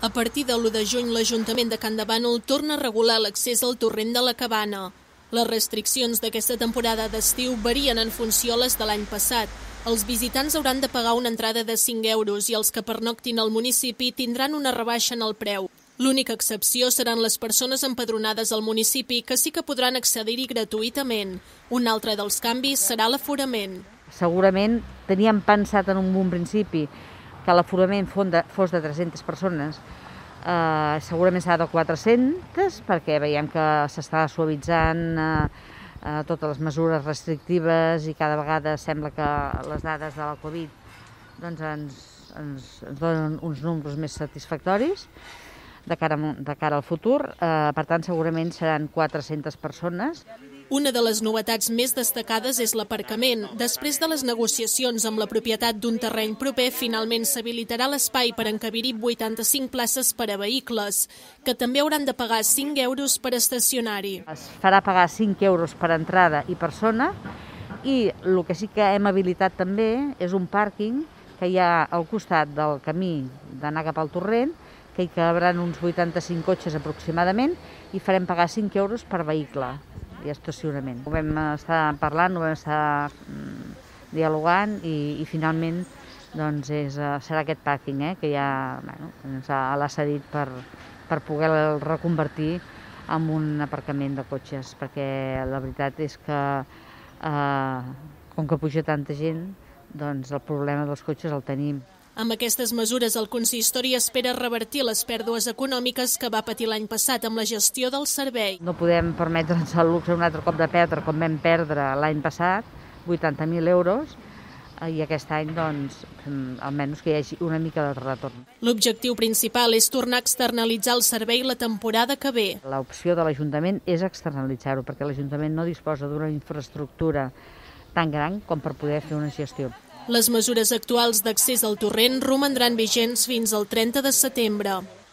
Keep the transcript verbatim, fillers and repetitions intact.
A partir de l'u de juny, l'Ajuntament de Can de Bànol torna a regular l'accés al torrent de la Cabana. Les restriccions d'aquesta temporada d'estiu varien en funció a les de l'any passat. Els visitants hauran de pagar una entrada de cinc euros i els que pernoctin al municipi tindran una rebaixa en el preu. L'única excepció seran les persones empadronades al municipi, que sí que podran accedir-hi gratuïtament. Un altre dels canvis serà l'aforament. Segurament teníem pensat en un bon principi que l'aforament fos de tres-centes persones. Uh, segurament serà de quatre-centes, perquè veiem que s'està suavitzant uh, uh, totes les mesures restrictives i cada vegada sembla que les dades de la Covid doncs, ens, ens, ens donen uns números més satisfactoris de cara, de cara al futur. Uh, per tant, segurament seran quatre-centes persones. Una de les novetats més destacades és l'aparcament. Després de les negociacions amb la propietat d'un terreny proper, finalment s'habilitarà l'espai per encabir-hi vuitanta-cinc places per a vehicles, que també hauran de pagar cinc euros per estacionar-hi. Es farà pagar cinc euros per entrada i persona, i el que sí que hem habilitat també és un pàrquing que hi ha al costat del camí d'anar cap al torrent, que hi cabran uns vuitanta-cinc cotxes aproximadament, i farem pagar cinc euros per vehicle i estacionament. Ho vam estar parlant, ho vam estar mm, dialogant i, i finalment doncs és, serà aquest pàrquing eh, que ja bueno, l'ha cedit per, per poder reconvertir en un aparcament de cotxes, perquè la veritat és que eh, com que puja tanta gent, doncs el problema dels cotxes el tenim. Amb aquestes mesures, el consistori espera revertir les pèrdues econòmiques que va patir l'any passat amb la gestió del servei. No podem permetre'ns el luxe un altre cop de perdre, com vam perdre l'any passat, vuitanta mil euros, i aquest any, doncs, almenys que hi hagi una mica de retorn. L'objectiu principal és tornar a externalitzar el servei la temporada que ve. L'opció de l'Ajuntament és externalitzar-ho, perquè l'Ajuntament no disposa d'una infraestructura tan gran com per poder fer una gestió. Les mesures actuals d'accés al torrent romandran vigents fins al trenta de setembre.